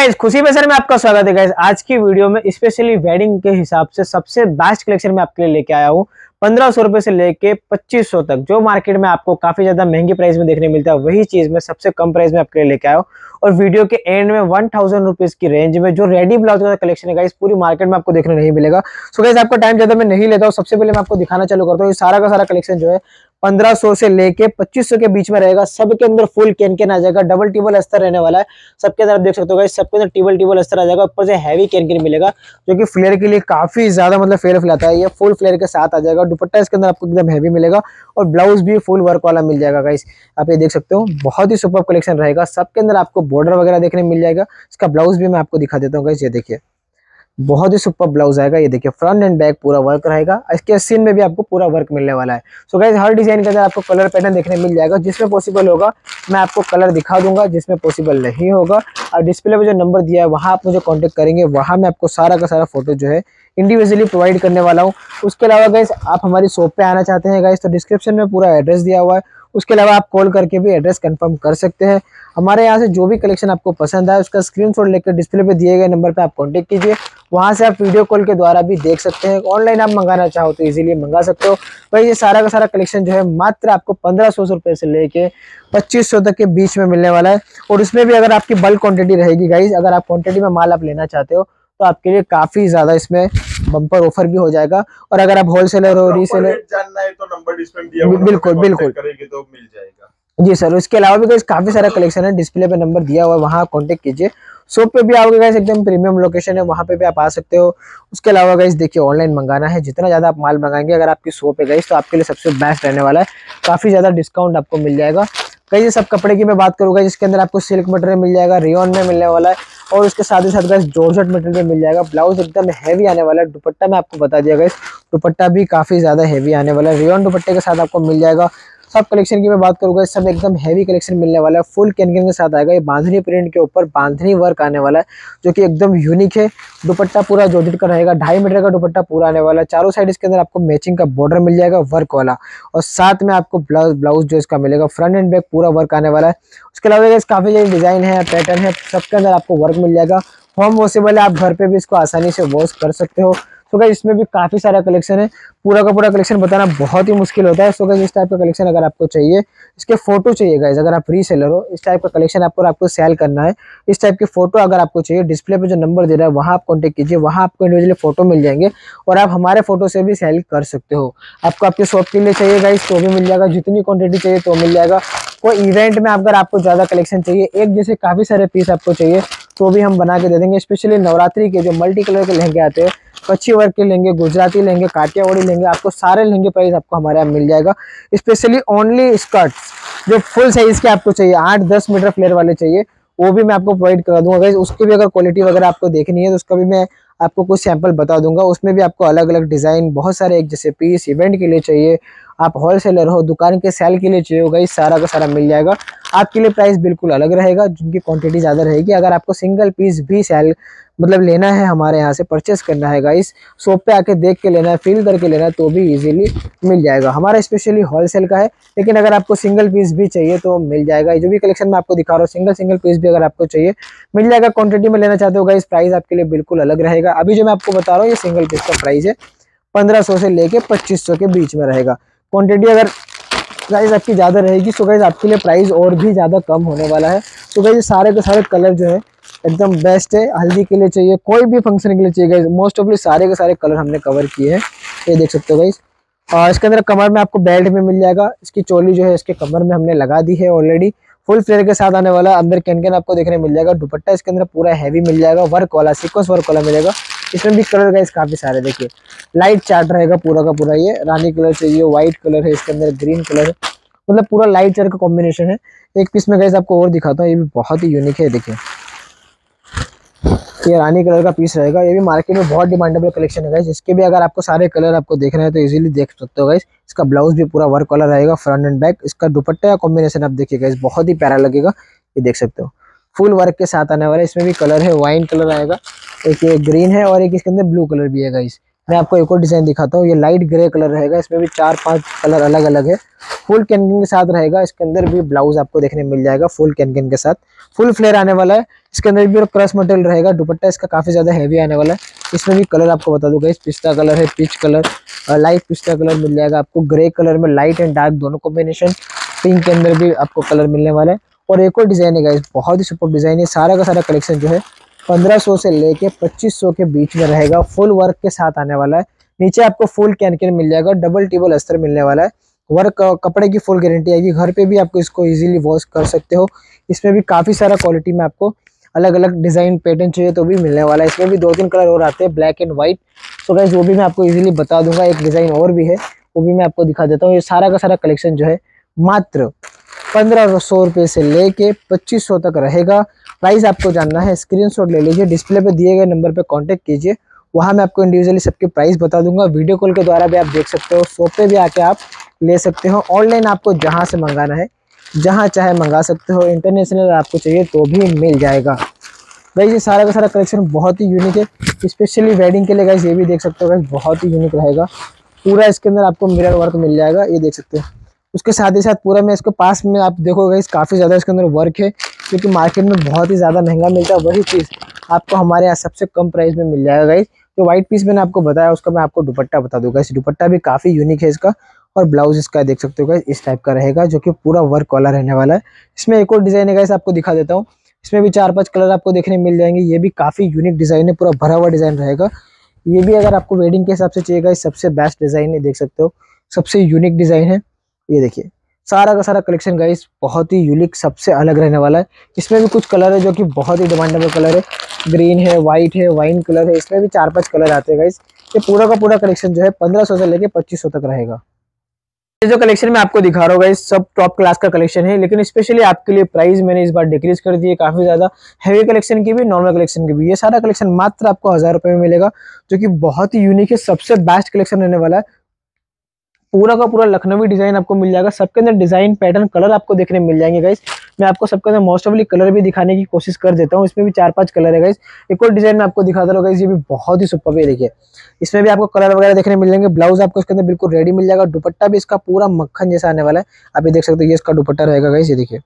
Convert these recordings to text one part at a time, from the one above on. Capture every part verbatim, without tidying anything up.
Guys, खुशी में sir में आपका स्वागत है। गाइस, आज की वीडियो में स्पेशली वेडिंग के हिसाब से सबसे बेस्ट कलेक्शन में आपके लिए लेके आया हूँ। पंद्रह सौ रुपए से लेके पच्चीस सौ तक, जो मार्केट में आपको काफी ज्यादा महंगी प्राइस में देखने मिलता है, वही चीज में सबसे कम प्राइस में आपके लिए लेके आया हूँ। और वीडियो के एंड में वन थाउजेंड रुपीज की रेंज में जो रेडी ब्लाउज का कलेक्शन है गाइस, पूरी मार्केट में आपको देखने नहीं मिलेगा। सो गाइस, आपका टाइम ज्यादा मैं नहीं लेता हूँ, सबसे पहले मैं आपको दिखाना चालू करता हूँ। ये सारा का सारा कलेक्शन जो है पंद्रह सौ से लेके पच्चीस सौ के बीच में रहेगा। सबके अंदर फुल कैन कैन आ जाएगा, डबल टिबल अस्तर रहने वाला है। सबके अंदर आप देख सकते हो गाइस, सबके अंदर टिबल टिबल अस्तर आ जाएगा। ऊपर से हैवी कैन कैन मिलेगा, जो कि फ्लेयर के लिए काफी ज्यादा मतलब फेयर फैलाता है। ये फुल फ्लेयर के साथ आ जाएगा। दुपट्टा इसके अंदर आपको एकदम हैवी मिलेगा और ब्लाउज भी फुल वर्क वाला मिल जाएगा। गाइस, आप ये देख सकते हो, बहुत ही सुपर कलेक्शन रहेगा। सबके अंदर आपको बॉर्डर वगैरह देखने मिल जाएगा। इसका ब्लाउज भी मैं आपको दिखा देता हूँ गाइस, ये देखिए, बहुत ही सुपर ब्लाउज आएगा। ये देखिए, फ्रंट एंड बैक पूरा वर्क रहेगा। इसके सीन में भी आपको पूरा वर्क मिलने वाला है। सो गाइस, हर डिजाइन के अंदर आपको कलर पैटर्न देखने मिल जाएगा। जिसमें पॉसिबल होगा मैं आपको कलर दिखा दूंगा, जिसमें पॉसिबल नहीं होगा और डिस्प्ले पे जो नंबर दिया है वहां आप मुझे कांटेक्ट करेंगे। वहां मैं आपको सारा का सारा फोटो जो है इंडिविजुअली प्रोवाइड करने वाला हूँ। उसके अलावा गाइस, आप हमारी शॉप पे आना चाहते हैं गाइस, तो डिस्क्रिप्शन में पूरा एड्रेस दिया हुआ है। उसके अलावा आप कॉल करके भी एड्रेस कंफर्म कर सकते हैं। हमारे यहाँ से जो भी कलेक्शन आपको पसंद आए, उसका स्क्रीनशॉट लेकर डिस्प्ले पे दिए गए नंबर पे आप कांटेक्ट कीजिए। वहां से आप वीडियो कॉल के द्वारा भी देख सकते हैं। ऑनलाइन आप मंगाना चाहो तो इजीली मंगा सकते हो। भाई, ये सारा का सारा कलेक्शन जो है मात्र आपको पंद्रह सौ रुपए से लेके पच्चीस सौ तक के बीच में मिलने वाला है। और उसमें भी अगर आपकी बल्क क्वांटिटी रहेगी गाइज, अगर आप क्वांटिटी में माल आप लेना चाहते हो तो आपके लिए काफी ज्यादा इसमें बम्पर ऑफर भी हो जाएगा। और अगर आप होलसेलर हो, रीसेलर जानना है तो नंबर डिस्प्ले में दिया हुआ बिल्कुल बिल्कुल करेंगे तो मिल जाएगा जी सर। उसके अलावा भी गाइस काफी सारा कलेक्शन है, डिस्प्ले पे नंबर दिया हुआ है, वहां कांटेक्ट कीजिए। शॉप पे भी आओगे गाइस, एकदम प्रीमियम लोकेशन है, वहां पे भी आप आ सकते हो। उसके अलावा गाइस देखिए, ऑनलाइन मंगाना है, जितना ज्यादा आप माल मंगाएंगे अगर आपकी शॉप है गाइस, तो आपके लिए सबसे बेस्ट रहने वाला है। काफी ज्यादा डिस्काउंट आपको मिल जाएगा। कई सब कपड़े की मैं बात करूंगा, जिसके अंदर आपको सिल्क मटेरियल मिल जाएगा, रेयन में मिलने वाला है। और उसके साथ ही साथ गाइस जॉर्जेट मटेरियल में मिल जाएगा। ब्लाउज एकदम हैवी आने वाला है। दुपट्टा मैं आपको बता दिया गाइस, दुपट्टा भी काफी ज्यादा हैवी आने वाला है। रेयन दुपट्टे के साथ आपको मिल जाएगा। सब कलेक्शन की मैं बात करूंगा, सब एकदम हैवी कलेक्शन मिलने वाला है। फुल कैनकन के साथ आएगा। ये बांधनी प्रिंट के ऊपर बांधनी वर्क आने वाला है, जो कि एकदम यूनिक है। दुपट्टा पूरा जॉर्जेट का रहेगा, ढाई मीटर का दुपट्टा पूरा आने वाला है। चारों साइड इसके अंदर आपको मैचिंग का बॉर्डर मिल जाएगा वर्क वाला। और साथ में आपको ब्लाउज ब्लाउज जो इसका मिलेगा, फ्रंट एंड बैक पूरा वर्क आने वाला है। उसके अलावा इस काफी सारे डिजाइन है, पैटर्न है, सबके अंदर आपको वर्क मिल जाएगा। होम वॉशेबल है, आप घर पे भी इसको आसानी से वॉश कर सकते हो। सो गाइस, इसमें भी काफी सारा कलेक्शन है। पूरा का पूरा कलेक्शन बताना बहुत ही मुश्किल होता है। सो गाइस, इस टाइप का कलेक्शन अगर आपको चाहिए, इसके फोटो चाहिए गाइस, अगर आप रीसेलर हो, इस टाइप का कलेक्शन आपको आपको सेल करना है, इस टाइप के फोटो अगर आपको चाहिए, डिस्प्ले पे जो नंबर दे रहा है वहां आप कांटेक्ट कीजिए। वहां आपको इंडिविजुअली फोटो मिल जाएंगे और आप हमारे फोटो से भी सेल कर सकते हो। आपको आपके शॉप के लिए चाहिए गाइस तो भी मिल जाएगा, जितनी क्वांटिटी चाहिए तो मिल जाएगा। कोई इवेंट में अगर आपको ज्यादा कलेक्शन चाहिए, एक जैसे काफी सारे पीस आपको चाहिए, तो भी हम बना के दे देंगे। स्पेशली नवरात्रि के जो मल्टी कलर के लहंगे आते हैं, कच्ची वर्क के लहंगे, गुजराती लहंगे, काठियावाड़ी लहंगे, आपको सारे लहंगे प्राइस आपको हमारे यहाँ मिल जाएगा। स्पेशली ओनली स्कर्ट्स जो फुल साइज के आपको चाहिए, आठ दस मीटर फ्लेयर वाले चाहिए, वो भी मैं आपको प्रोवाइड करा दूंगा गाइस। उसकी भी अगर क्वालिटी वगैरह आपको देखनी है तो उसका भी मैं आपको कुछ सैंपल बता दूंगा। उसमें भी आपको अलग अलग डिजाइन, बहुत सारे एक जैसे पीस इवेंट के लिए चाहिए, आप होलसेलर हो, दुकान के सेल के लिए चाहिए होगा, इस सारा का सारा मिल जाएगा। आपके लिए प्राइस बिल्कुल अलग रहेगा, जिनकी क्वांटिटी ज़्यादा रहेगी। अगर आपको सिंगल पीस भी सेल मतलब लेना है, हमारे यहाँ से परचेस करना है गाइस, शॉप पे आके देख के लेना है, फील करके लेना है, तो भी इजीली मिल जाएगा। हमारा स्पेशली होलसेल का है, लेकिन अगर आपको सिंगल पीस भी चाहिए तो मिल जाएगा। जो भी कलेक्शन मैं आपको दिखा रहा हूँ, सिंगल सिंगल पीस भी अगर आपको चाहिए मिल जाएगा। क्वांटिटी में लेना चाहते हो गाइस, प्राइस आपके लिए बिल्कुल अलग रहेगा। अभी जो मैं आपको बता रहा हूँ, ये सिंगल पीस का प्राइस है पंद्रह सौ से लेके पच्चीस सौ के बीच में रहेगा। क्वांटिटी अगर प्राइस आपकी ज़्यादा रहेगी तो गाइस आपके लिए प्राइस और भी ज़्यादा कम होने वाला है। तो गाइस, सारे के सारे कलर जो है एकदम बेस्ट है। हल्दी के लिए चाहिए, कोई भी फंक्शन के लिए चाहिए गाइस, मोस्ट ऑफली सारे के सारे कलर हमने कवर किए हैं। ये देख सकते हो गाइस। और इसके अंदर कमर में आपको बेल्ट में मिल जाएगा। इसकी चोली जो है इसके कमर में हमने लगा दी है ऑलरेडी। फुल फ्लेयर के साथ आने वाला, अंदर कैन कैन आपको देखने मिल जाएगा। दुपट्टा इसके अंदर पूरा हैवी मिल जाएगा, वर्क वाला, सीक्वेंस वर्क वाला मिलेगा। इसमें भी कलर गाइस काफी सारे, देखिए लाइट चार्ट रहेगा पूरा का पूरा। ये रानी कलर चाहिए, व्हाइट कलर है, इसके अंदर ग्रीन कलर है, मतलब पूरा लाइट चार्ट का कॉम्बिनेशन है। एक पीस में गाइस आपको और दिखाता हूँ, ये भी बहुत ही यूनिक है। देखिए, ये रानी कलर का पीस रहेगा। ये भी मार्केट में बहुत डिमांडेबल कलेक्शन है गाइस। इसके भी अगर आपको सारे कलर आपको देखना है तो इजीली देख सकते हो गाइस। इसका ब्लाउज भी पूरा वर्क वाला रहेगा, फ्रंट एंड बैक। इसका दुपट्टा का कॉम्बिनेशन आप देखिए गाइस, बहुत ही प्यारा लगेगा। ये देख सकते हो, फुल वर्क के साथ आने वाला है। इसमें भी कलर है, वाइन कलर आएगा, एक ये ग्रीन है और एक इसके अंदर ब्लू कलर भी है गाइस। मैं आपको एक और डिजाइन दिखाता हूँ। ये लाइट ग्रे कलर रहेगा, इसमें भी चार पांच कलर अलग अलग है। फुल कैनकिन के साथ रहेगा, इसके अंदर भी ब्लाउज आपको देखने मिल जाएगा फुल कैनकिन के साथ, फुल फ्लेयर आने वाला है। इसके अंदर भी क्रश मटेरियल रहेगा, दुपट्टा इसका काफी ज्यादा हैवी आने वाला है। इसमें भी कलर आपको बता दूंगा, इस पिस्ता कलर है, पीच कलर, लाइट पिस्ता कलर मिल जाएगा आपको, ग्रे कलर में लाइट एंड डार्क दोनों कॉम्बिनेशन, पिंक के अंदर भी आपको कलर मिलने वाला है। और एक और डिजाइन है गाइस, बहुत ही सुपर डिजाइन है। सारा का सारा कलेक्शन जो है पंद्रह सौ से लेके पच्चीस सौ के बीच में रहेगा, फुल वर्क के साथ आने वाला है। नीचे आपको फुल कैनकिन मिल जाएगा, डबल टेबल अस्तर मिलने वाला है, वर्क कपड़े की फुल गारंटी आएगी। घर पे भी आपको इसको इजीली वॉश कर सकते हो। इसमें भी काफी सारा क्वालिटी में आपको अलग अलग डिजाइन पैटर्न चाहिए तो भी मिलने वाला है। इसमें भी दो तीन कलर और आते हैं, ब्लैक एंड व्हाइट। तो गाइस वो भी मैं आपको इजीली बता दूंगा। एक डिजाइन और भी है, वो भी मैं आपको दिखा देता हूँ। ये सारा का सारा कलेक्शन जो है मात्र पंद्रह सौ रुपये से लेके पच्चीस सौ तक रहेगा। प्राइस आपको जानना है, स्क्रीनशॉट ले लीजिए, डिस्प्ले पे दिए गए नंबर पे कांटेक्ट कीजिए, वहां मैं आपको इंडिविजुअली सबके प्राइस बता दूंगा। वीडियो कॉल के द्वारा भी आप देख सकते हो, शॉप पे भी आके आप ले सकते हो। ऑनलाइन आपको जहां से मंगाना है, जहां चाहे मंगा सकते हो। इंटरनेशनल आपको चाहिए तो भी मिल जाएगा। गाइस ये सारा का सारा कलेक्शन बहुत ही यूनिक है, स्पेशली वेडिंग के लिए। गाइस ये भी देख सकते हो, गाइस बहुत ही यूनिक रहेगा। पूरा इसके अंदर आपको मिरर वर्क मिल जाएगा, ये देख सकते हो। उसके साथ ही साथ पूरा में इसके पास में आप देखोगे गाइस काफी ज्यादा इसके अंदर वर्क है, क्योंकि मार्केट में बहुत ही ज्यादा महंगा मिलता है। वही चीज आपको हमारे यहाँ सबसे कम प्राइस में मिल जाएगा गाइस। जो व्हाइट पीस मैंने आपको बताया, उसका मैं आपको दुपट्टा बता दूंगा। इस दुपट्टा भी काफी यूनिक है इसका, और ब्लाउज इसका देख सकते हो गाइस इस टाइप का रहेगा, जो कि पूरा वर्क वाला रहने वाला है। इसमें एक और डिजाइन है गाइस, आपको दिखा देता हूँ। इसमें भी चार पांच कलर आपको देखने मिल जाएंगे। ये भी काफी यूनिक डिजाइन है, पूरा भरा हुआ डिजाइन रहेगा। ये भी अगर आपको वेडिंग के हिसाब से चाहिए गाइस, सबसे बेस्ट डिजाइन है, देख सकते हो, सबसे यूनिक डिजाइन है। ये देखिए सारा का सारा कलेक्शन गाइस बहुत ही यूनिक, सबसे अलग रहने वाला है। इसमें भी कुछ कलर है जो कि बहुत ही डिमांडेबल कलर है, ग्रीन है, व्हाइट है, वाइन कलर है। इसमें भी चार पांच कलर आते हैं गाइस। ये पूरा का पूरा कलेक्शन जो है पंद्रह सौ से लेके पच्चीस सौ तक रहेगा। ये जो कलेक्शन मैं आपको दिखा रहा हूँ गाइस, सब टॉप क्लास का कलेक्शन है, लेकिन स्पेशली आपके लिए प्राइस मैंने इस बार डिक्रीज कर दी है काफी ज्यादा। हैवी कलेक्शन की भी, नॉर्मल कलेक्शन की भी। ये सारा कलेक्शन मात्र आपको हजार रुपए में मिलेगा, जो कि बहुत ही यूनिक है, सबसे बेस्ट कलेक्शन रहने वाला है। पूरा का पूरा लखनवी डिजाइन आपको मिल जाएगा। सबके अंदर डिजाइन पैटर्न कलर आपको देखने मिल जाएंगे गाइस। मैं आपको सबके अंदर मोस्ट ऑफली कलर भी दिखाने की कोशिश कर देता हूँ। इसमें भी चार पांच कलर है गाइस। एक और डिजाइन में आपको दिखाता रहा गाइस, ये भी बहुत ही सुपर है। देखिए इसमें भी आपको कलर वगैरह देखने मिल जाएंगे। ब्लाउज आपको इसके अंदर बिल्कुल रेडी मिल जाएगा। दुपट्टा भी इसका पूरा मक्खन जैसा आने वाला है, आप ये देख सकते हो। ये इसका दुपट्टा रहेगा गाइस, ये देखिए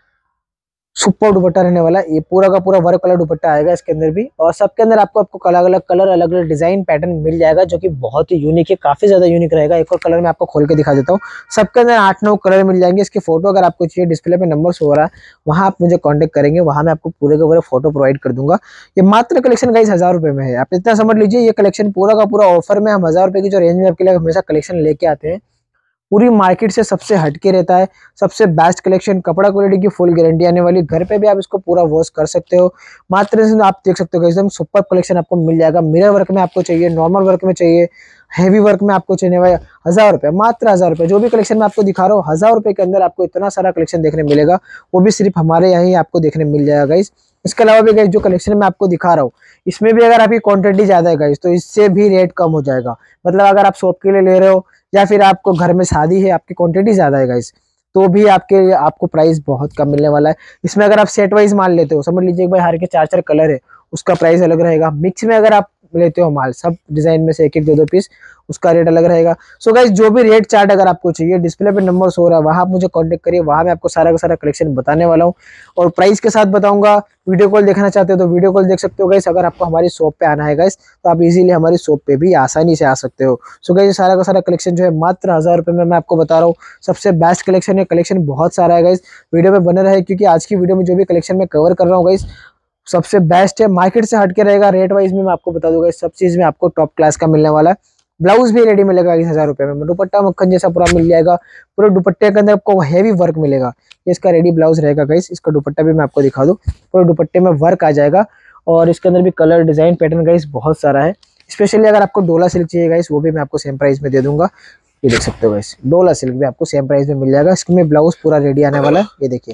सुपर दुपट्टा रहने वाला है। ये पूरा का पूरा वर्क कलर दुपट्टा आएगा इसके अंदर भी, और सबके अंदर आपको आपको अलग अलग कलर, अलग अलग डिजाइन पैटर्न मिल जाएगा, जो कि बहुत ही यूनिक है, काफी ज्यादा यूनिक रहेगा। एक और कलर मैं आपको खोल के दिखा देता हूँ। सबके अंदर आठ नौ कलर मिल जाएंगे। इसकी फोटो अगर आपको चाहिए, डिस्प्ले पे नंबर शो हो रहा है, वहां आप मुझे कॉन्टेक्ट करेंगे, वहां मैं आपको पूरे के पूरे फोटो प्रोवाइड कर दूंगा। ये मात्र कलेक्शन गाइस हजार रुपए में है, आप इतना समझ लीजिए। ये कलेक्शन पूरा का पूरा ऑफर में, हम हजार रुपए की जो रेंज में आपके लिए हमेशा कलेक्शन लेके आते हैं, पूरी मार्केट से सबसे हटके रहता है, सबसे बेस्ट कलेक्शन, कपड़ा क्वालिटी की फुल गारंटी आने वाली। घर पे भी आप इसको पूरा वॉश कर सकते हो। मात्र आप देख सकते हो एकदम सुपर कलेक्शन आपको मिल जाएगा। मिरर वर्क में आपको चाहिए, नॉर्मल वर्क में चाहिए, हैवी वर्क में आपको चाहिए भाई, हजार रुपए, मात्र हजार रुपए। जो भी कलेक्शन मैं आपको दिखा रहा हूँ, हजार रुपए के अंदर आपको इतना सारा कलेक्शन देखने मिलेगा, वो भी सिर्फ हमारे यहाँ ही आपको देखने मिल जाएगा गाइस। इसके अलावा भी गाइस जो कलेक्शन मैं आपको दिखा रहा हूँ, इसमें भी अगर आपकी क्वांटिटी ज्यादा है गाइस, तो इससे भी रेट कम हो जाएगा। मतलब अगर आप शॉप के लिए ले रहे हो, या फिर आपको घर में शादी है, आपकी क्वांटिटी ज्यादा है गाइस, तो भी आपके आपको प्राइस बहुत कम मिलने वाला है। इसमें अगर आप सेट वाइज माल लेते हो, समझ लीजिए भाई हर के चार चार कलर है, उसका प्राइस अलग रहेगा। मिक्स में अगर आप लेते हो माल, सब डिजाइन में से एक एक दो दो पीस, उसका रेट अलग रहेगा। सो गाइस जो भी रेट चार्ट अगर आपको चाहिए, डिस्प्ले पे नंबर शो हो रहा है, वहां आप मुझे कांटेक्ट करिए, वहां मैं आपको सारा का सारा कलेक्शन बताने वाला हूँ, और प्राइस के साथ बताऊंगा। वीडियो कॉल देखना चाहते हो तो वीडियो कॉल देख सकते हो गाइस। अगर आपको हमारी शॉप पे आना है गाइस, तो आप इजीली हमारी शॉप पे भी आसानी से आ सकते हो। सो गाइस सारा का सारा कलेक्शन जो है मात्र हजार रुपए में मैं आपको बता रहा हूँ, सबसे बेस्ट कलेक्शन है। कलेक्शन बहुत सारा है गाइस, वीडियो में बने रहे, क्योंकि आज की वीडियो में जो भी कलेक्शन मैं कवर कर रहा हूँ गाइस, सबसे बेस्ट है, मार्केट से हटके रहेगा। रेट वाइज में मैं आपको बता दूंगा, सब चीज में आपको टॉप क्लास का मिलने वाला है। ब्लाउज भी रेडी मिलेगा इस हजार रुपए में, दुपट्टा मक्खन जैसा पूरा मिल जाएगा। पूरे दुपट्टे के अंदर आपको हैवी वर्क मिलेगा। ये इसका रेडी ब्लाउज रहेगा गाइस। इसका दुपट्टा भी मैं आपको दिखा दूं, पूरे दुपट्टे में वर्क आ जाएगा, और इसके अंदर भी कलर डिजाइन पैटर्न गाइस बहुत सारा है। स्पेशली अगर आपको डोला सिल्क चाहिए गाइस, वो भी मैं आपको सेम प्राइस में दे दूंगा। ये देख सकते हो गाइस, डोला सिल्क भी आपको सेम प्राइस में मिल जाएगा। इसमें ब्लाउज पूरा रेडी आने वाला है, ये देखिए।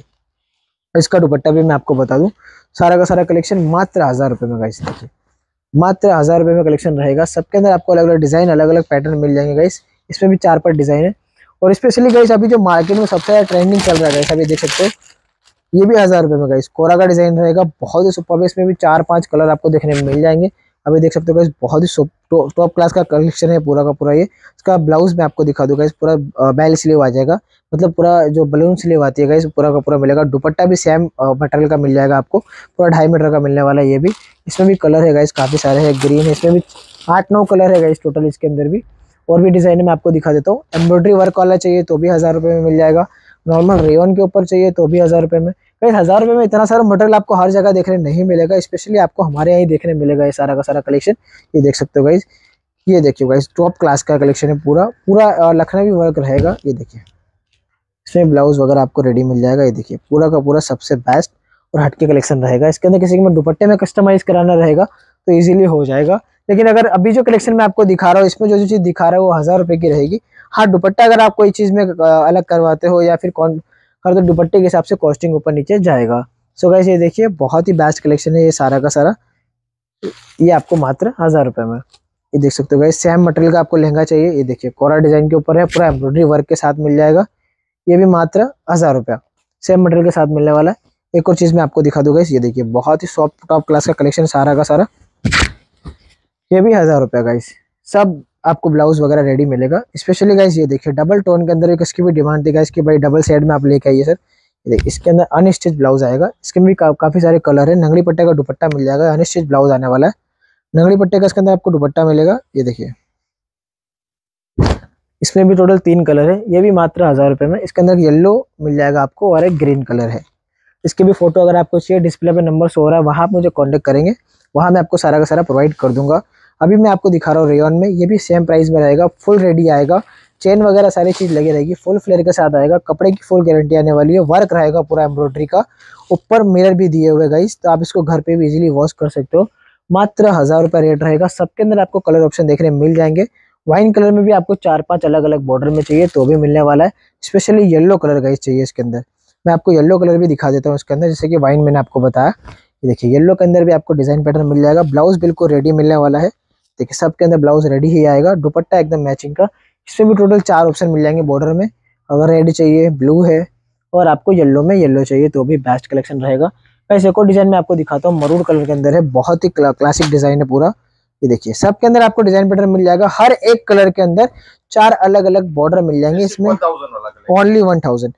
इसका दुपट्टा भी मैं आपको बता दूं, सारा का सारा कलेक्शन मात्र हजार रुपए में गाइस। देखिए मात्र हजार रुपए में कलेक्शन रहेगा। सबके अंदर आपको अलग अलग डिजाइन, अलग अलग पैटर्न मिल जाएंगे गाइस। इसमें भी चार पांच डिजाइन है, और स्पेशली गाइस अभी जो मार्केट में सबसे ज्यादा ट्रेंडिंग चल रहा है गाइस, अभी देख सकते हो, ये भी हजार रुपए में गाइस। कोरा का डिजाइन रहेगा, बहुत ही सुपर है। इसमें भी चार पांच कलर आपको देखने में मिल जाएंगे। अभी देख सकते हो गाइस बहुत ही टॉप क्लास का कलेक्शन है पूरा का पूरा। ये इसका ब्लाउज मैं आपको दिखा दूंगा, इस पूरा बेल स्लीव आ जाएगा, मतलब पूरा जो बलून स्लीव आती है गाइस पूरा का पूरा मिलेगा। दुपट्टा भी सेम मटेरियल का मिल जाएगा आपको, पूरा ढाई मीटर का मिलने वाला है ये भी। इसमें भी कलर है गाइस काफी सारे हैं, ग्रीन है, इसमें भी आठ नौ कलर है गाइस टोटल इसके अंदर भी। और भी डिजाइन मैं आपको दिखा देता हूँ। एम्ब्रॉयडरी वर्क वाला चाहिए तो भी हजार रुपये में मिल जाएगा, नॉर्मल रेयन के ऊपर चाहिए तो भी हजार रुपये में। गाइस हजार रुपये में इतना सारा मटेरियल आपको हर जगह देखने नहीं मिलेगा, स्पेशली आपको हमारे यहाँ ही देखने मिलेगा ये सारा का सारा कलेक्शन। ये देख सकते हो गाइस, ये देखिए गाइस टॉप क्लास का कलेक्शन है पूरा पूरा लखनवी वर्क रहेगा। ये देखिए इसमें ब्लाउज वगैरह आपको रेडी मिल जाएगा। ये देखिए पूरा का पूरा सबसे बेस्ट और हटके कलेक्शन रहेगा। इसके अंदर किसी के में दुपट्टे में कस्टमाइज कराना रहेगा तो इजीली हो जाएगा। लेकिन अगर अभी जो कलेक्शन मैं आपको दिखा रहा हूँ इसमें जो जो चीज़ दिखा रहा है वो हज़ार रुपये की रहेगी। हाँ दुपट्टा अगर आप कोई चीज़ में अलग करवाते हो या फिर कौन कर तो दुपट्टे के हिसाब से कॉस्टिंग ऊपर नीचे जाएगा। सो गाइस ये देखिए बहुत ही बेस्ट कलेक्शन है ये सारा का सारा, ये आपको मात्र हज़ार रुपये में। ये देख सकते हो गाइस सेम मटेरियल का आपको लहंगा चाहिए, ये देखिए कोरा डिजाइन के ऊपर है, पूरा एम्ब्रॉयडरी वर्क के साथ मिल जाएगा। ये भी मात्र हज़ार रुपया सेम मटेरियल के साथ मिलने वाला है। एक और चीज़ मैं आपको दिखा दूंगा, ये देखिए बहुत ही सॉफ्ट टॉप क्लास का कलेक्शन सारा का सारा, ये भी हज़ार रुपया गाइस। सब आपको ब्लाउज वगैरह रेडी मिलेगा। स्पेशली गाइस ये देखिए डबल टोन के अंदर एक इसकी भी डिमांड थी गाइस कि भाई डबल सेट में आप लेके आइए सर। ये देखिए इसके अंदर अनस्टिच ब्लाउज आएगा, इसके में भी का, काफ़ी सारे कलर है। नंगली पट्टे का दुपट्टा मिल जाएगा, अनस्टिच ब्लाउज आने वाला है, नंगली पट्टे का इसके अंदर आपको दुपट्टा मिलेगा। ये देखिए इसमें भी टोटल तीन कलर है, ये भी मात्र हज़ार रुपये में। इसके अंदर येलो मिल जाएगा आपको और एक ग्रीन कलर है। इसके भी फोटो अगर आपको चाहिए डिस्प्ले पे नंबर शो हो रहा है, वहाँ आप मुझे कांटेक्ट करेंगे, वहाँ मैं आपको सारा का सारा प्रोवाइड कर दूंगा। अभी मैं आपको दिखा रहा हूँ रेयन में, ये भी सेम प्राइस में रहेगा, फुल रेडी आएगा, चेन वगैरह सारी चीज़ लगी रहेगी, फुल फ्लेयर के साथ आएगा, कपड़े की फुल गारंटी आने वाली है, वर्क रहेगा पूरा एम्ब्रॉयडरी का, ऊपर मिरर भी दिए हुए गाइस, तो आप इसको घर पे भी इजीली वॉश कर सकते हो। मात्र हज़ार रुपये रेट रहेगा। सबके अंदर आपको कलर ऑप्शन देखने मिल जाएंगे। वाइन कलर में भी आपको चार पांच अलग अलग बॉर्डर में चाहिए तो भी मिलने वाला है। स्पेशली येलो कलर गाइस चाहिए इसके अंदर, मैं आपको येलो कलर भी दिखा देता हूँ इसके अंदर, जैसे कि वाइन मैंने आपको बताया। ये देखिए येलो के अंदर भी आपको डिजाइन पैटर्न मिल जाएगा, ब्लाउज बिल्कुल रेडी मिलने वाला है। देखिए सबके अंदर ब्लाउज रेडी ही आएगा, दुपट्टा एकदम मैचिंग का। इसमें भी टोटल चार ऑप्शन मिल जाएंगे बॉर्डर में, अगर रेड चाहिए, ब्लू है और आपको येलो में येलो चाहिए तो भी बेस्ट कलेक्शन रहेगा। वैसे एक और डिजाइन में आपको दिखाता हूँ, मरून कलर के अंदर है, बहुत ही क्लासिक डिजाइन है पूरा। ये देखिए सबके अंदर आपको डिजाइन पैटर्न मिल जाएगा, हर एक कलर के अंदर चार अलग अलग बॉर्डर मिल जाएंगे। इसमें only one thousand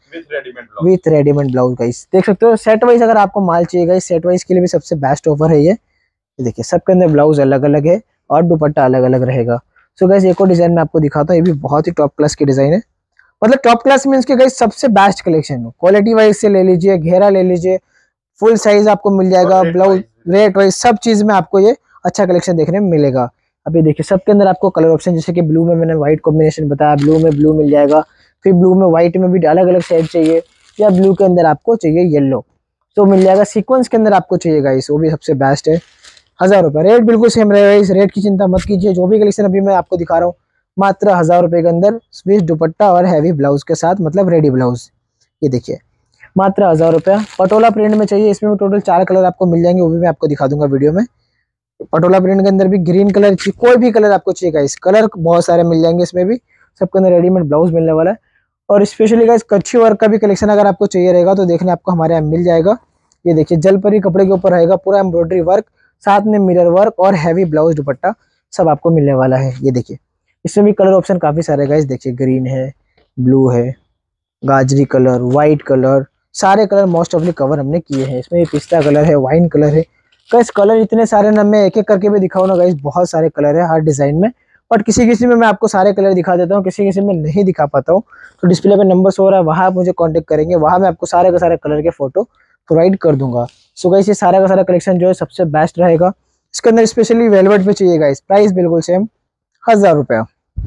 with readymade blouse guys. देख सकते हो सेट वाइज अगर आपको माल चाहिए गाइस, सेट वाइज के लिए भी सबसे बेस्ट ऑफर है ये। ये देखिए सबके अंदर ब्लाउज अलग अलग है और दुपट्टा अलग अलग रहेगा। सो गाइस एक और डिजाइन में आपको दिखाता हूँ, ये भी बहुत ही टॉप क्लास की डिजाइन है, मतलब टॉप क्लास मीन्स के गाइस सबसे बेस्ट कलेक्शन है। क्वालिटी वाइज से ले लीजिए, घेरा ले लीजिए, फुल साइज आपको मिल जाएगा, ब्लाउज रेट वाइज सब चीज में आपको ये अच्छा कलेक्शन देखने में मिलेगा। अभी देखिए सबके अंदर आपको कलर ऑप्शन, जैसे कि ब्लू में मैंने व्हाइट कॉम्बिनेशन बताया, ब्लू में ब्लू मिल जाएगा, फिर ब्लू में व्हाइट में भी अलग अलग शेड चाहिए, या ब्लू के अंदर आपको चाहिए येलो तो मिल जाएगा। सीक्वेंस के अंदर आपको चाहिए गाइस, वो भी सबसे बेस्ट है। हज़ार रुपये रेट बिल्कुल सेम रहेगा, इस रेट की चिंता मत कीजिए। जो भी कलेक्शन अभी मैं आपको दिखा रहा हूँ मात्र हज़ार रुपये के अंदर, स्विच दुपट्टा और हैवी ब्लाउज के साथ, मतलब रेडी ब्लाउज। ये देखिए मात्र हज़ार रुपया। पटोला प्रिंट में चाहिए, इसमें टोटल चार कलर आपको मिल जाएंगे, वो भी मैं आपको दिखा दूंगा वीडियो में। पटोला प्रिंट के अंदर भी ग्रीन कलर चाहिए, कोई भी कलर आपको चाहिए गाइस, कलर बहुत सारे मिल जाएंगे इसमें भी। सबके अंदर रेडीमेड ब्लाउज मिलने वाला है। और स्पेशली गाइस कच्छी वर्क का भी कलेक्शन अगर आपको चाहिए रहेगा तो देखने आपको हमारे यहाँ मिल जाएगा। ये देखिए जलपरी कपड़े के ऊपर रहेगा, पूरा एम्ब्रॉयडरी वर्क, साथ में मिरर वर्क और हैवी ब्लाउज दुपट्टा सब आपको मिलने वाला है। ये देखिए इसमें भी कलर ऑप्शन काफी सारे गाइस, देखिए ग्रीन है, ब्लू है, गाजरी कलर, व्हाइट कलर, सारे कलर मोस्ट ऑफली कवर हमने किए हैं। इसमें पिस्ता कलर है, वाइन कलर है गाइस, कलर इतने सारे ना, मैं एक एक करके भी दिखाऊँ ना गाइस, बहुत सारे कलर है हर डिजाइन में। बट किसी किसी में मैं आपको सारे कलर दिखा देता हूँ, किसी किसी में नहीं दिखा पाता हूँ, तो डिस्प्ले पे नंबर शो हो रहा है, वहाँ आप मुझे कांटेक्ट करेंगे, वहाँ मैं आपको सारे के सारे कलर के फोटो प्रोवाइड कर दूंगा। सो गाइस ये सारा का सारा कलेक्शन जो है सबसे बेस्ट रहेगा। इसके अंदर स्पेशली वेलवेट में चाहिए गाइस, प्राइस बिल्कुल सेम हज़ार रुपया।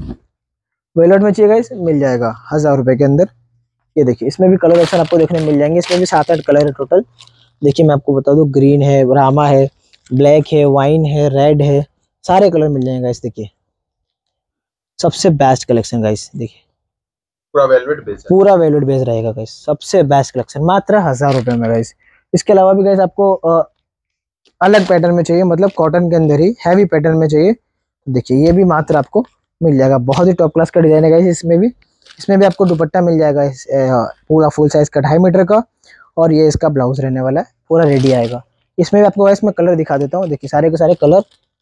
वेलवेट में चाहिए गाइस मिल जाएगा हज़ार रुपये के अंदर। ये देखिए इसमें भी कलर ऑप्शन आपको देखने मिल जाएंगे, इसमें भी सात आठ कलर है टोटल। देखिए मैं आपको बता दूं, ग्रीन है, रामा है, ब्लैक है, वाइन है, रेड है, सारे कलर मिल जाएंगे गाइस। देखिए सबसे बेस्ट कलेक्शन गाइस, देखिए पूरा वेलवेट बेस है, पूरा वेलवेट बेस रहेगा गाइस, सबसे बेस्ट कलेक्शन मात्र हज़ार रुपये में गाइस। इसके अलावा भी गाइस आपको आ, अलग पैटर्न में चाहिए, मतलब कॉटन के अंदर ही हैवी पैटर्न में चाहिए, देखिए ये भी मात्र आपको मिल जाएगा। बहुत ही टॉप क्लास का डिजाइन है गाइस। इसमें भी इसमें भी आपको दुपट्टा मिल जाएगा इस, पूरा फुल साइज का ढाई मीटर का, और ये इसका ब्लाउज रहने वाला है, पूरा रेडी आएगा। इसमें भी आपको गाइस मैं कलर दिखा देता हूँ, देखिए सारे के सारे कलर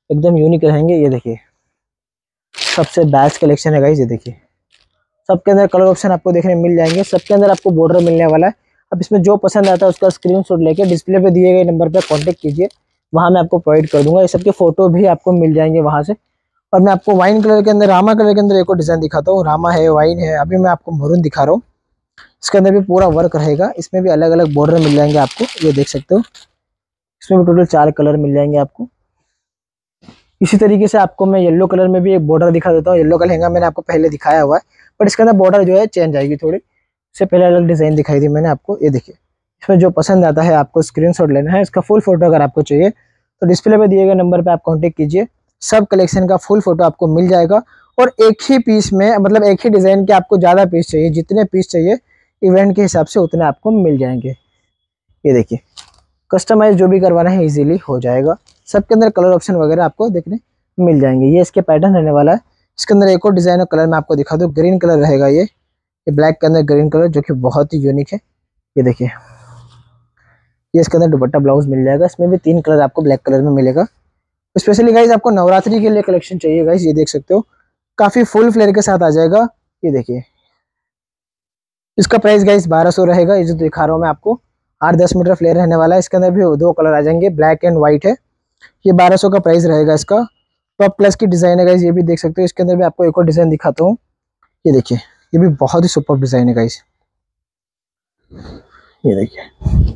एकदम यूनिक रहेंगे। ये देखिए सबसे बेस्ट कलेक्शन है गाइस। ये देखिए सबके अंदर कलर ऑप्शन आपको देखने मिल जाएंगे, सबके अंदर आपको बॉर्डर मिलने वाला है। अब इसमें जो पसंद आता है उसका स्क्रीनशॉट लेके डिस्प्ले पे दिए गए नंबर पे कांटेक्ट कीजिए, वहां मैं आपको प्रोवाइड कर दूंगा। ये सबके फोटो भी आपको मिल जाएंगे वहां से। और मैं आपको वाइन कलर के अंदर, रामा कलर के अंदर एक और डिजाइन दिखाता हूँ। रामा है, वाइन है, अभी मैं आपको मरून दिखा रहा हूँ। इसके अंदर भी पूरा वर्क रहेगा, इसमें भी अलग अलग बॉर्डर मिल जाएंगे आपको, ये देख सकते हो। इसमें भी टोटल चार कलर मिल जाएंगे आपको। इसी तरीके से आपको मैं येलो कलर में भी एक बॉर्डर दिखा देता हूँ। येलो का लहंगा मैंने आपको पहले दिखाया हुआ है, बट इसके अंदर बॉर्डर जो है चेंज आएगी थोड़ी। इससे पहले अलग डिजाइन दिखाई थी मैंने आपको। ये देखिए इसमें जो पसंद आता है आपको स्क्रीनशॉट लेना है। इसका फुल फोटो अगर आपको चाहिए तो डिस्प्ले पे दिए गए नंबर पे आप कांटेक्ट कीजिए, सब कलेक्शन का फुल फोटो आपको मिल जाएगा। और एक ही पीस में, मतलब एक ही डिजाइन के आपको ज्यादा पीस चाहिए, जितने पीस चाहिए इवेंट के हिसाब से उतने आपको मिल जाएंगे। ये देखिए कस्टमाइज जो भी करवाना है इजीली हो जाएगा। सबके अंदर कलर ऑप्शन वगैरह आपको देखने मिल जाएंगे। ये इसके पैटर्न रहने वाला है। इसके अंदर एक और डिजाइन और कलर मैं आपको दिखा दूं, ग्रीन कलर रहेगा ये ये ब्लैक के अंदर ग्रीन कलर, जो कि बहुत ही यूनिक है। ये देखिए ये इसके अंदर दुपट्टा ब्लाउज मिल जाएगा। इसमें भी तीन कलर आपको ब्लैक कलर में मिलेगा। स्पेशली गाइज आपको नवरात्रि के लिए कलेक्शन चाहिए गाइज, ये देख सकते हो काफी फुल फ्लेयर के साथ आ जाएगा। ये देखिए इसका प्राइस गाइज बारह सौ रहेगा। ये जो दिखा रहा हूँ मैं आपको आठ दस मीटर फ्लेयर रहने वाला है। इसके अंदर भी दो कलर आ जाएंगे, ब्लैक एंड व्हाइट है। ये बारह सौ का प्राइस रहेगा इसका। टॉप प्लस की डिजाइन है गाइज, ये भी देख सकते हो। इसके अंदर भी आपको एक और डिजाइन दिखाता हूँ। ये देखिए ये भी बहुत ही सुपर डिजाइन है गाइज। ये देखिए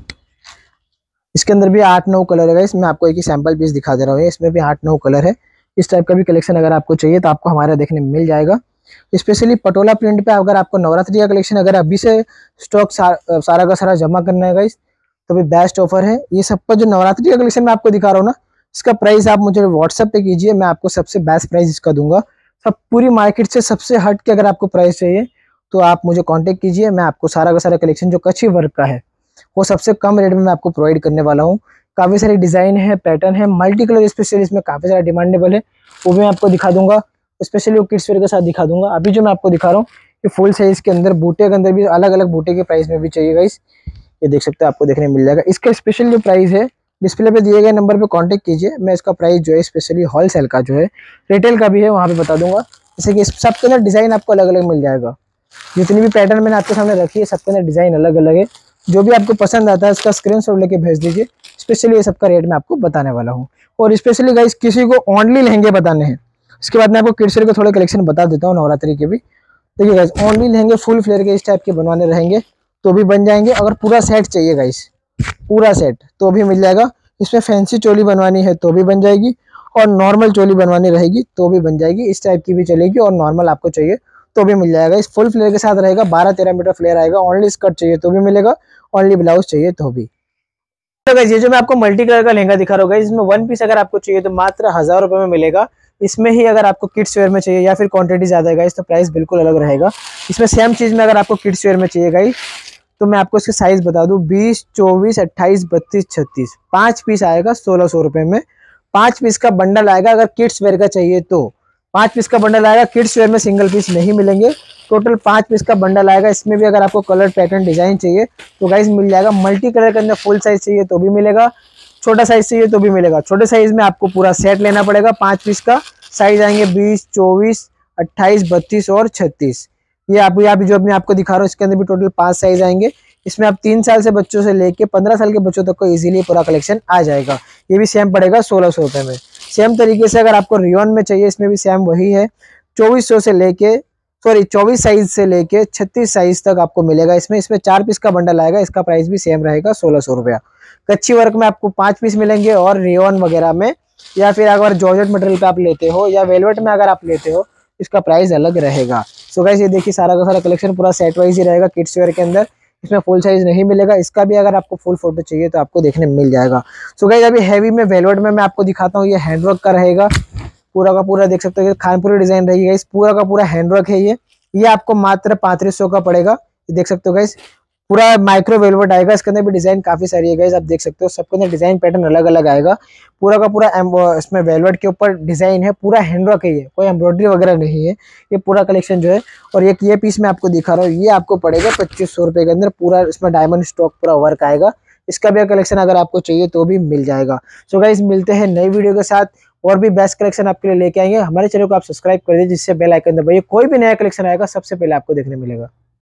इसके अंदर भी आठ नौ कलर है गाइज। मैं आपको एक ही सैंपल पीस दिखा दे रहा हूँ। इसमें भी आठ नौ कलर है। इस टाइप का भी कलेक्शन अगर आपको चाहिए तो आपको हमारे देखने में मिल जाएगा। स्पेशली पटोला प्रिंट पे अगर आपको नवरात्रि का कलेक्शन अगर अभी से स्टॉक सा, सारा का सारा जमा करना है गाइज, तो भी बेस्ट ऑफर है। ये सबका जो नवरात्रि का कलेक्शन मैं आपको दिखा रहा हूँ ना, इसका प्राइस आप मुझे व्हाट्सएप पे कीजिए, मैं आपको सबसे बेस्ट प्राइस इसका दूंगा। सब पूरी मार्केट से सबसे हट के अगर आपको प्राइस चाहिए तो आप मुझे कांटेक्ट कीजिए। मैं आपको सारा का सारा कलेक्शन जो कच्ची वर्क का है वो सबसे कम रेट में मैं आपको प्रोवाइड करने वाला हूँ। काफ़ी सारी डिज़ाइन है, पैटर्न है, मल्टी कलर स्पेशली इसमें काफ़ी सारा डिमांडेबल है, वो भी मैं आपको दिखा दूंगा। स्पेशली वो किड्स वेयर के साथ दिखा दूंगा। अभी जो मैं आपको दिखा रहा हूँ ये फुल साइज के अंदर, बूटे के अंदर भी अलग अलग बूटे के प्राइस में भी चाहिए गाइस, ये देख सकते हो आपको देखने मिल जाएगा। इसका स्पेशल जो प्राइस है डिस्प्ले पे दिए गए नंबर पे कांटेक्ट कीजिए। मैं इसका प्राइस जो है स्पेशली होलसेल का जो है, रिटेल का भी है, वहाँ पे बता दूंगा। जैसे कि सबके अंदर डिज़ाइन आपको अलग अलग मिल जाएगा। जितनी भी पैटर्न मैंने आपके सामने रखी है सबके अंदर डिज़ाइन अलग अलग है। जो भी आपको पसंद आता है उसका स्क्रीनशॉट लेके भेज दीजिए। स्पेशली ये सबका रेट मैं आपको बताने वाला हूँ। और स्पेशली गाइस किसी को ओनली लहंगे बताने हैं, इसके बाद मैं आपको किड्स वेयर के थोड़े कलेक्शन बता देता हूँ नवरात्रि के भी। देखिए गाइस ओनली लहंगे फुल फ्लेयर के इस टाइप के बनवाने रहेंगे तो भी बन जाएंगे। अगर पूरा सेट चाहिए गाइस, पूरा सेट तो भी मिल जाएगा। इसमें फैंसी चोली बनवानी है तो भी बन जाएगी, और नॉर्मल चोली बनवानी रहेगी तो भी बन जाएगी। इस टाइप की भी चलेगी, और नॉर्मल आपको चाहिए तो भी मिल जाएगा। इस फुल फ्लेयर के साथ रहेगा, बारह तेरह मीटर फ्लेयर आएगा। ओनली स्कर्ट चाहिए तो भी मिलेगा, ओनली ब्लाउज चाहिए तो भी। तो गाइस ये जो मैं आपको मल्टी कलर का लहंगा दिखा रहा हूँ गाइस, इसमें वन पीस अगर आपको चाहिए तो मात्र हजार रुपए में मिलेगा। इसमें ही अगर आपको किड्स वेयर में चाहिए या फिर क्वांटिटी ज्यादा है गाइस तो प्राइस बिल्कुल अलग रहेगा। इसमें सेम चीज में अगर आपको किड्स वेयर में चाहिए गाइस तो मैं आपको इसके साइज बता दूं, बीस चौबीस अट्ठाईस बत्तीस छत्तीस, पांच पीस आएगा सोलह सौ रुपए में। पांच पीस का बंडल आएगा अगर किड्स वेयर का चाहिए तो। पांच पीस का बंडल आएगा, किड्स वेयर में सिंगल पीस नहीं मिलेंगे। टोटल पांच पीस का बंडल आएगा। इसमें भी अगर आपको कलर पैटर्न डिजाइन चाहिए तो गाइस मिल जाएगा। मल्टी कलर के अंदर फुल साइज चाहिए तो भी मिलेगा, छोटा साइज चाहिए तो भी मिलेगा। छोटे साइज में आपको पूरा सेट लेना पड़ेगा। पांच पीस का साइज आएंगे बीस चौबीस अट्ठाईस बत्तीस और छत्तीस। ये आप यहाँ भी जो मैं आपको दिखा रहा हूँ इसके अंदर भी टोटल पांच साइज आएंगे। इसमें आप तीन साल से बच्चों से लेके पंद्रह साल के बच्चों तक को इजीली पूरा कलेक्शन आ जाएगा। ये भी सेम पड़ेगा सोलह सौ रुपए में। सेम तरीके से अगर आपको रियोन में चाहिए इसमें भी सेम वही है, चौबीस सौ से लेके सॉरी चौबीस साइज से लेके छत्तीस साइज तक आपको मिलेगा। इसमें इसमें चार पीस का बंडल आएगा, इसका प्राइस भी सेम रहेगा सोलह सौ रुपया। कच्ची वर्क में आपको पांच पीस मिलेंगे, और रियोन वगैरह में या फिर अगर जॉर्जेट मटेरियल पे आप लेते हो या वेलवेट में अगर आप लेते हो इसका प्राइस अलग रहेगा। सो गाइस ये देखिए सारा का सारा कलेक्शन पूरा सेट वाइज ही रहेगा किड्स वेयर के अंदर। इसमें फुल साइज नहीं मिलेगा। इसका भी अगर आपको फुल फोटो चाहिए तो आपको देखने में मिल जाएगा। सो गाइस अभी हैवी में वेलवेट में मैं आपको दिखाता हूँ। ये हैंडवर्क का रहेगा, पूरा का पूरा देख सकते हो खानपुरी डिजाइन रहेगी गाइस। पूरा का पूरा हैंडवर्क है ये ये आपको मात्र पैंतीस सौ का पड़ेगा। देख सकते हो गाइस पूरा माइक्रो वेलवेट आएगा। इसके अंदर भी डिजाइन काफी सारी है गाइस, आप देख सकते हो सबके अंदर डिजाइन पैटर्न अलग अलग आएगा। पूरा का पूरा इसमें वेलवेट के ऊपर डिजाइन है, पूरा हैंडवर्क है, ये कोई एम्ब्रॉयडरी वगैरह नहीं है। ये पूरा कलेक्शन जो है, और एक ये पीस मैं आपको दिखा रहा हूँ ये आपको पड़ेगा पच्चीस सौ रुपए के अंदर। पूरा इसमें डायमंड स्टॉक पूरा वर्क आएगा। इसका भी कलेक्शन अगर आपको चाहिए तो भी मिल जाएगा। सो गाइस मिलते हैं नई वीडियो के साथ। और भी बेस्ट कलेक्शन आपके लिए लेके आएंगे। हमारे चैनल को आप सब्सक्राइब कर दीजिए, जिससे बेल आइकन दबाइए, कोई भी नया कलेक्शन आएगा सबसे पहले आपको देखने मिलेगा।